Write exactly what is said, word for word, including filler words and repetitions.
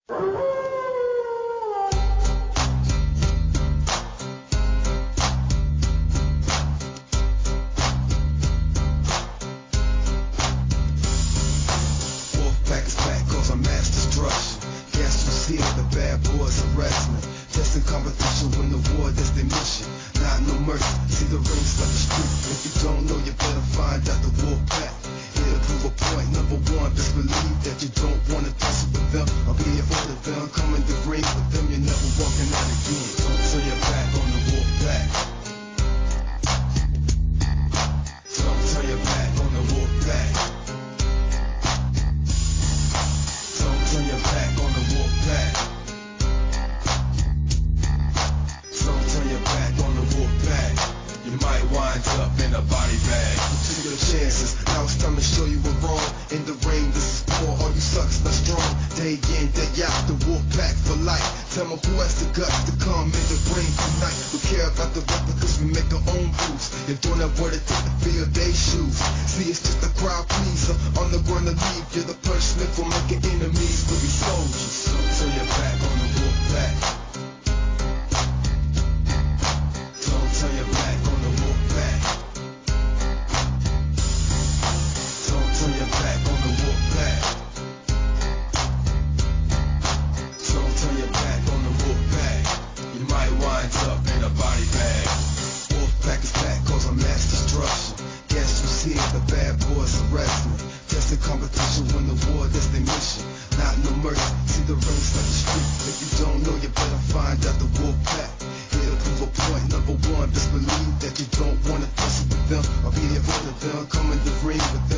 Wolfpack is back cause I'm mass destruction. Guess who's here? The bad boys arrest me. Testing competition when the war is their mission. Not no mercy, see the rings like the street. If you don't know, you better find out the Wolfpack. Here to prove a point, number one, just believe that you don't wanna tussle with them. I'll be here for the them, come in the ring with them, you're never walking out again. Don't turn your back on the Wolfpack. Don't turn your back on the Wolfpack. Don't turn your back on the Wolfpack. Don't turn your back on the Wolfpack. You might wind up in a body bag. Take your chances. Now it's time to show you we're wrong. In the ring, this is for all you sucks not strong. Day in, day out, the Wolfpack for life. Tell me who has the guts to come in the ring tonight. We care about the record cause we make our own rules. You're doing that word to take the field, they shoes. See, it's just a crowd pleaser. I'm the one to leave. You're the punishment for making enemies with these soldiers. Turn your back on the Wolfpack. Don't turn your back on the Wolfpack. Don't turn your back on the Wolfpack. Don't turn your back on the Wolfpack. You might wind up in a body bag. Wolfpack is back cause I'm mass destruction. Guess who's here? The bad boys arrest me. Testing competition when the war is their mission. Not no mercy, see the rings like the street. If you don't know, you better find out the Wolfpack. Here to prove a point, number one, just believe that you don't wanna tussle with them. I'll be here for them, come in the ring with them.